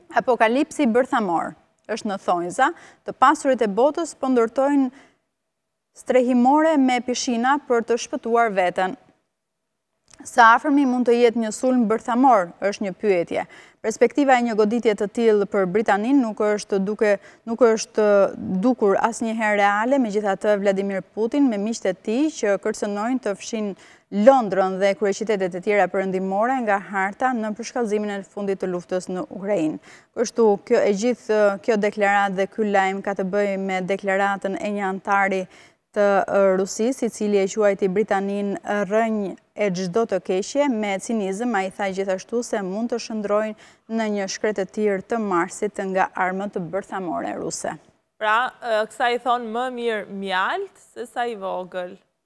Apokalipsi bërthamor është në thonjza, të pasurit e botës po ndërtojnë strehimore me pishina për të shpëtuar veten. Sa afërmi mund të jetë një sulm bërthamor, është një pyetje. Perspektiva e një goditje të tillë për Britaninë nuk është dukur asnjëherë reale, megjithatë Vladimir Putin me miqtë e tij që kërcënojnë të fshin Londrën dhe kryeqytetet e tjera perëndimore nga harta në përshkallëzimin e fundit të luftës në Ukrainë. Kështu kjo deklaratë dhe ky lajm ka të bëjë me deklaratën e një antari të Rusisë, i cili e quajti Britaninë rrënjë e çdo të keqje. Me cinizëm ai tha gjithashtu se mund të shndrojnë në një shkretëtir të Marsit nga armët bërthamore ruse. Pra, kësa i thonë më mirë mjalt se sa i vogël.